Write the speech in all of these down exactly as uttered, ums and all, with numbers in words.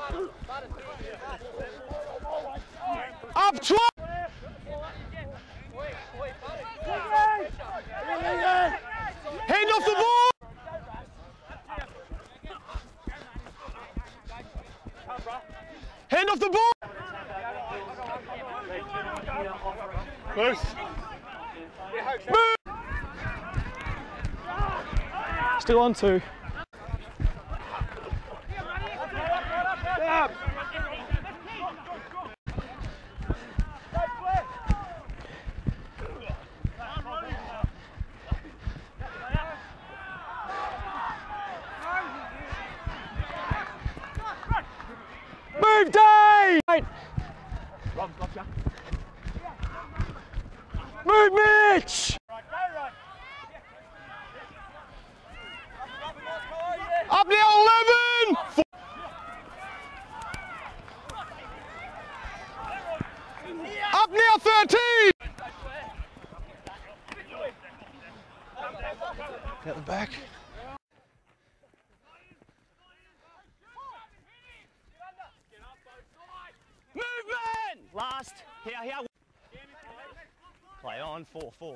Up twelve! Hand off the ball! Hand off the ball! Loose. Move! Still on two. Move, Dave! Move, Mitch! Up now, eleven! Up now, thirteen! At the back. Movement! Last. Here, here. Play on, four, four.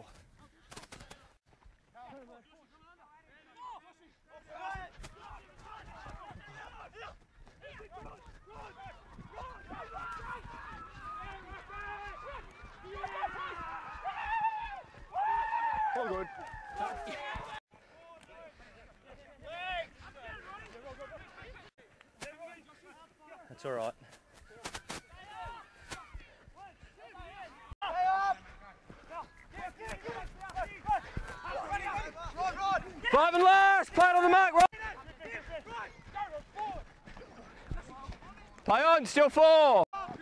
All good. That's all right. Five and last, play it on the mark, right? Play on, still four.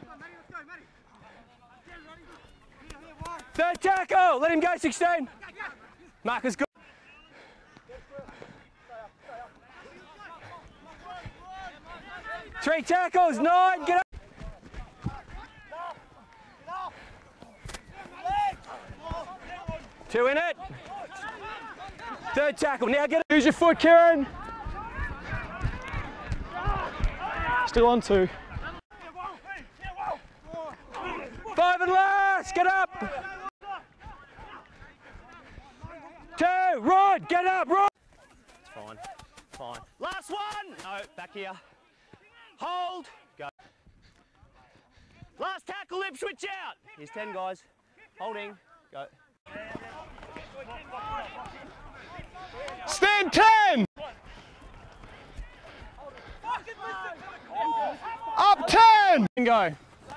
Third tackle, let him go, sixteen. Mark is good. Three tackles, nine, get up. Two in it. Third tackle, now get it. Use your foot, Kieran. Still on two. Five and last, get up. Two, Rod, get up, Rod. It's fine, fine. Last one. No, back here. Hold, go. Last tackle, lip switch out. Here's ten guys. Holding, go. Stand ten! Up ten! And go.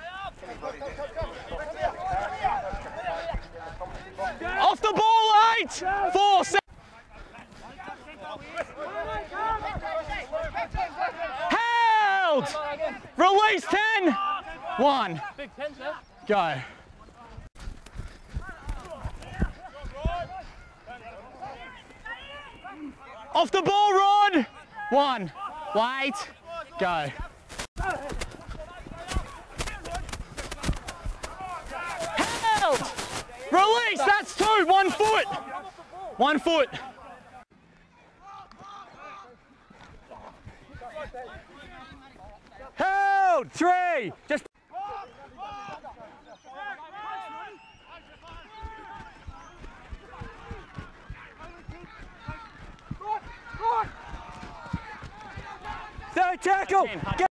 Off the ball, eight! Four, seven. Held! Release ten! One. Go. Off the ball, Rod! One. Wait. Go. Held! Release, that's two. One foot. One foot. Held! Three. Just. Third tackle!